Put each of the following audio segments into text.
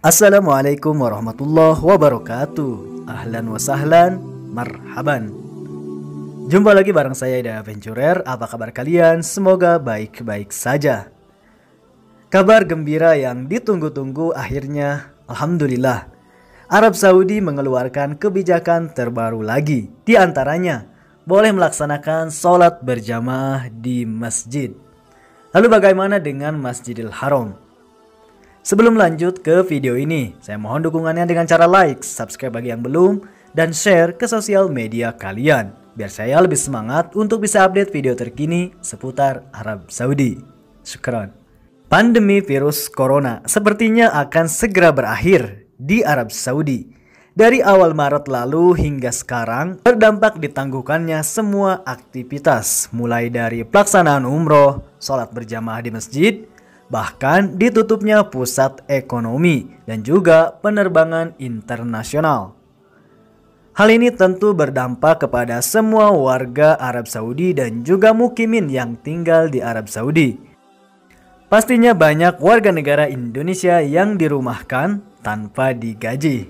Assalamualaikum warahmatullahi wabarakatuh. Ahlan wa sahlan, marhaban. Jumpa lagi bareng saya The Aventurer. Apa kabar kalian? Semoga baik-baik saja. Kabar gembira yang ditunggu-tunggu akhirnya, alhamdulillah, Arab Saudi mengeluarkan kebijakan terbaru lagi. Di antaranya, boleh melaksanakan sholat berjamaah di masjid. Lalu bagaimana dengan Masjidil Haram? Sebelum lanjut ke video ini, saya mohon dukungannya dengan cara like, subscribe bagi yang belum, dan share ke sosial media kalian, biar saya lebih semangat untuk bisa update video terkini seputar Arab Saudi. Syukran. Pandemi virus corona sepertinya akan segera berakhir di Arab Saudi. Dari awal Maret lalu hingga sekarang, berdampak ditangguhkannya semua aktivitas, mulai dari pelaksanaan umroh, sholat berjamaah di masjid, bahkan ditutupnya pusat ekonomi dan juga penerbangan internasional. Hal ini tentu berdampak kepada semua warga Arab Saudi dan juga mukimin yang tinggal di Arab Saudi. Pastinya banyak warga negara Indonesia yang dirumahkan tanpa digaji.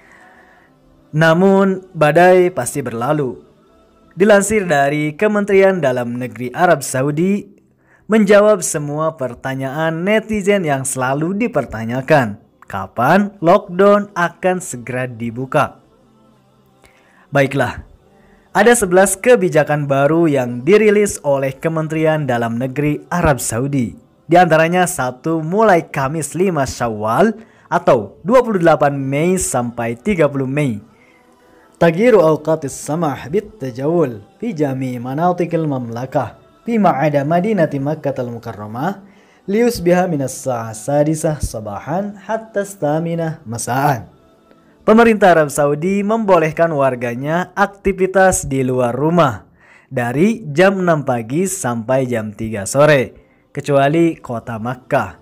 Namun badai pasti berlalu. Dilansir dari Kementerian Dalam Negeri Arab Saudi, menjawab semua pertanyaan netizen yang selalu dipertanyakan, kapan lockdown akan segera dibuka. Baiklah, ada 11 kebijakan baru yang dirilis oleh Kementerian Dalam Negeri Arab Saudi. Di antaranya 1, mulai Kamis 5 Syawal atau 28 Mei sampai 30 Mei. Taghyiru awqatis samah bit tajawul fi jami manatikil mamlakah Fima ada Madinati Makkah al-Mukarramah liusbiha minas sa'ah sadisah sabahan hatta staminah masaan. Pemerintah Arab Saudi membolehkan warganya aktivitas di luar rumah dari jam 6 pagi sampai jam 3 sore, kecuali kota Makkah.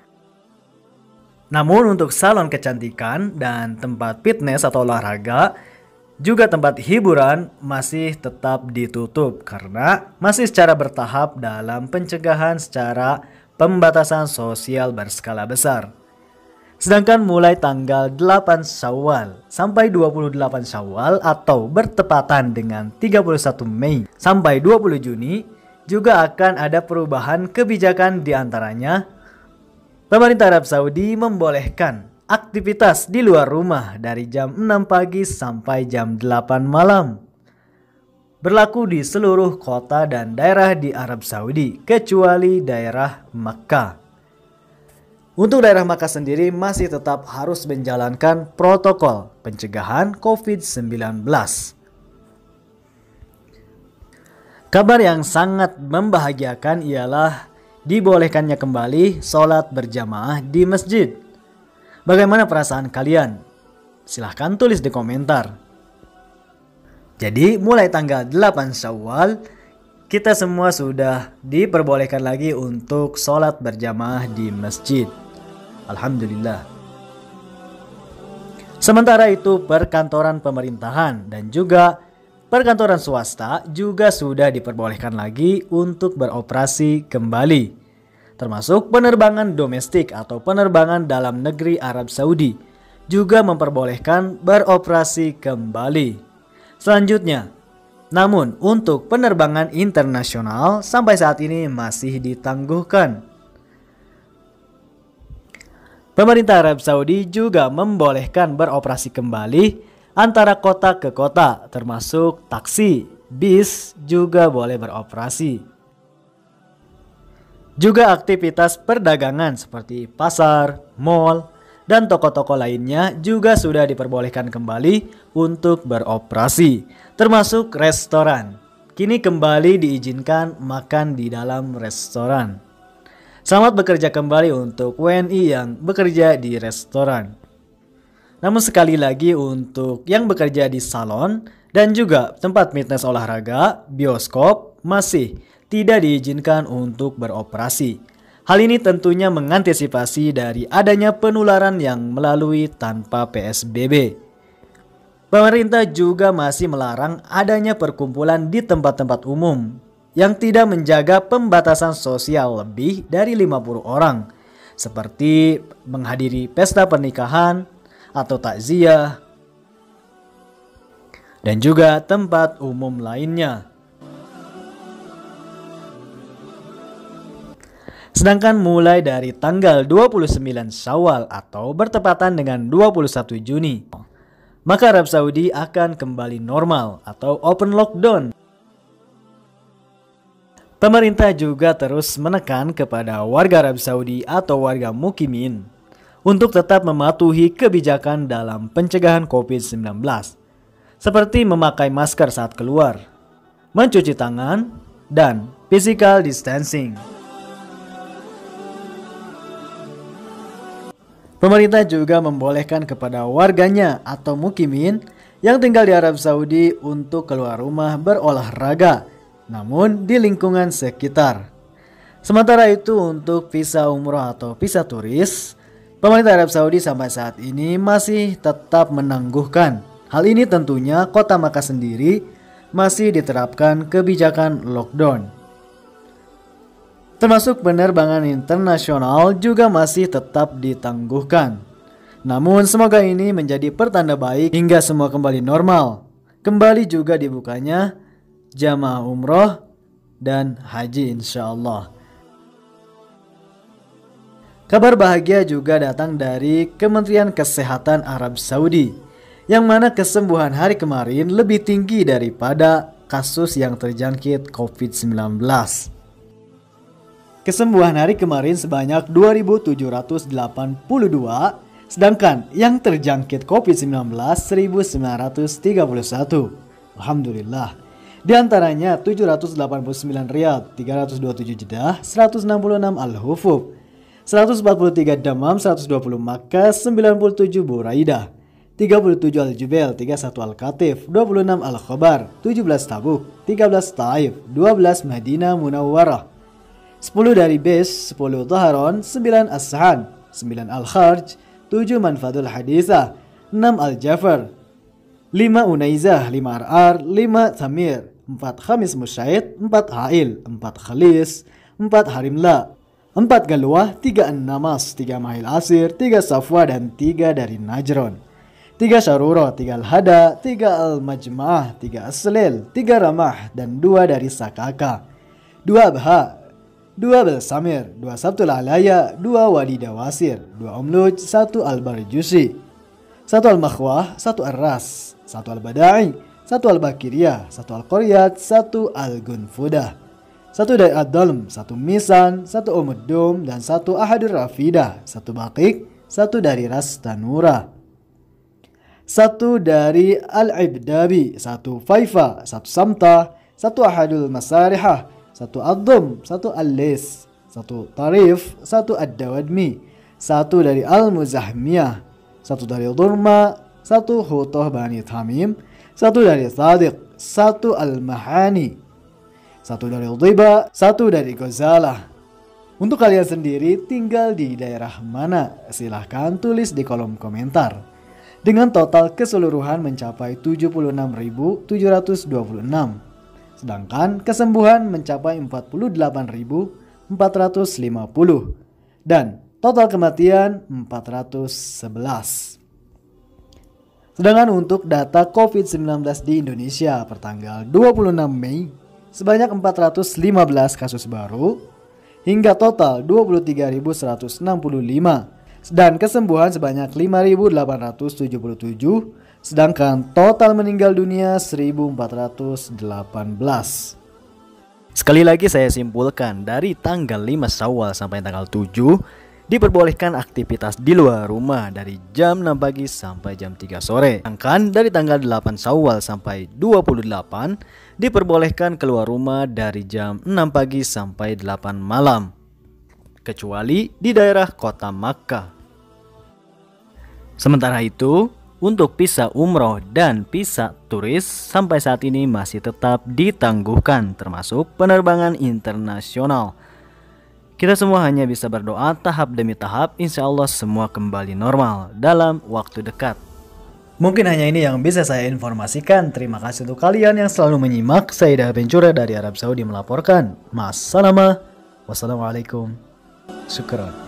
Namun untuk salon kecantikan dan tempat fitness atau olahraga, juga tempat hiburan masih tetap ditutup karena masih secara bertahap dalam pencegahan secara pembatasan sosial berskala besar. Sedangkan mulai tanggal 8 Syawal sampai 28 Syawal atau bertepatan dengan 31 Mei sampai 20 Juni juga akan ada perubahan kebijakan, di antaranya pemerintah Arab Saudi membolehkan aktivitas di luar rumah dari jam 6 pagi sampai jam 8 malam. Berlaku di seluruh kota dan daerah di Arab Saudi, kecuali daerah Makkah. Untuk daerah Makkah sendiri masih tetap harus menjalankan protokol pencegahan COVID-19. Kabar yang sangat membahagiakan ialah dibolehkannya kembali sholat berjamaah di masjid. Bagaimana perasaan kalian? Silahkan tulis di komentar. Jadi mulai tanggal 8 Syawal, kita semua sudah diperbolehkan lagi untuk sholat berjamaah di masjid. Alhamdulillah. Sementara itu perkantoran pemerintahan dan juga perkantoran swasta juga sudah diperbolehkan lagi untuk beroperasi kembali, termasuk penerbangan domestik atau penerbangan dalam negeri Arab Saudi juga memperbolehkan beroperasi kembali. Selanjutnya, namun untuk penerbangan internasional sampai saat ini masih ditangguhkan. Pemerintah Arab Saudi juga membolehkan beroperasi kembali antara kota ke kota, termasuk taksi, bis juga boleh beroperasi. Juga aktivitas perdagangan seperti pasar, mal, dan toko-toko lainnya juga sudah diperbolehkan kembali untuk beroperasi, termasuk restoran. Kini kembali diizinkan makan di dalam restoran. Selamat bekerja kembali untuk WNI yang bekerja di restoran. Namun sekali lagi untuk yang bekerja di salon dan juga tempat fitness olahraga, bioskop masih tidak diizinkan untuk beroperasi. Hal ini tentunya mengantisipasi dari adanya penularan yang melalui tanpa PSBB. Pemerintah juga masih melarang adanya perkumpulan di tempat-tempat umum yang tidak menjaga pembatasan sosial lebih dari 50 orang. seperti menghadiri pesta pernikahan atau takziah, dan juga tempat umum lainnya. Sedangkan mulai dari tanggal 29 Syawal atau bertepatan dengan 21 Juni, maka Arab Saudi akan kembali normal atau open lockdown. Pemerintah juga terus menekan kepada warga Arab Saudi atau warga mukimin untuk tetap mematuhi kebijakan dalam pencegahan COVID-19, seperti memakai masker saat keluar, mencuci tangan, dan physical distancing. Pemerintah juga membolehkan kepada warganya atau mukimin yang tinggal di Arab Saudi untuk keluar rumah berolahraga, namun di lingkungan sekitar. Sementara itu untuk visa umroh atau visa turis, pemerintah Arab Saudi sampai saat ini masih tetap menangguhkan. Hal ini tentunya kota Makkah sendiri masih diterapkan kebijakan lockdown. Termasuk penerbangan internasional juga masih tetap ditangguhkan. Namun semoga ini menjadi pertanda baik hingga semua kembali normal. Kembali juga dibukanya jamaah umroh dan haji insyaallah. Kabar bahagia juga datang dari Kementerian Kesehatan Arab Saudi, yang mana kesembuhan hari kemarin lebih tinggi daripada kasus yang terjangkit COVID-19. Kesembuhan hari kemarin sebanyak 2.782, sedangkan yang terjangkit COVID-19 1.931. Alhamdulillah. Di antaranya 789 Riyadh, 327 Jeddah, 166 Al-Hufuf, 143 Damam, 120 Makkah, 97 Buraidah, 37 Al-Jubail, 31 Al-Qatif, 26 Al-Khabar, 17 Tabuk, 13 Taif, 12 Madinah Munawwarah, 10 dari Bis, 10 Dhaharon, 9 As-Sahan, 9 Al-Kharj, 7 Manfadul Hadithah, 6 Al-Jafar, 5 Unaizah, 5 Ar'ar, 5 Tamir, 4 Khamis Musyait, 4 Ha'il, 4 Khalis, 4 Harimla, 4 Galwah, 3 An-Namas, 3 Mahil Asir, 3 Safwa, dan 3 dari Najron, 3 Syarura, 3 Al-Hada, 3 Al-Majma'ah, 3 As-Salil, 3 Ramah, dan 2 dari Sakaka, 2 Abha, 2 Belsamir, 2 Sabtul Alaya, 2 Wadi Dawasir, 2 Umluj, 1 Al-Barjusi, 1 Al-Makhwah, 1 Ar-Ras, 1 Al-Bada'i, 1 Al-Bakiriyah, 1 Al-Qaryat, 1 Al-Gunfudah, 1 dari Ad-Dalm, 1 Misan, 1 Umuddum, dan 1 Ahadur Rafidah, 1 Baqik, 1 dari Ras Tanura, 1 dari Al-Ibdabi, 1 Faifa, 1 Samta, 1 Ahadul Masarihah, 1 Ad-Dum, 1 Al-Lis, 1 Tarif, 1 Ad-Dawadmi, 1 dari Al-Muzahmiyah, 1 dari Durma, 1 Hutoh Bani Tamim, 1 dari Sadiq, 1 Al-Mahani, 1 dari Dhiba, 1 dari Ghazalah. Untuk kalian sendiri tinggal di daerah mana? Silahkan tulis di kolom komentar. Dengan total keseluruhan mencapai 76.726. Sedangkan kesembuhan mencapai 48.450 dan total kematian 411. Sedangkan untuk data COVID-19 di Indonesia pertanggal 26 Mei sebanyak 415 kasus baru hingga total 23.165 dan kesembuhan sebanyak 5.877. Sedangkan total meninggal dunia 1.418. Sekali lagi saya simpulkan, dari tanggal 5 Syawal sampai tanggal 7 diperbolehkan aktivitas di luar rumah dari jam 6 pagi sampai jam 3 sore. Sedangkan dari tanggal 8 Syawal sampai 28 diperbolehkan keluar rumah dari jam 6 pagi sampai 8 malam. Kecuali di daerah kota Makkah. Sementara itu, untuk visa umroh dan visa turis sampai saat ini masih tetap ditangguhkan, termasuk penerbangan internasional. Kita semua hanya bisa berdoa tahap demi tahap, insya Allah semua kembali normal dalam waktu dekat. Mungkin hanya ini yang bisa saya informasikan. Terima kasih untuk kalian yang selalu menyimak. Saya Daha Pencuri dari Arab Saudi melaporkan. Wassalamualaikum. Syukran.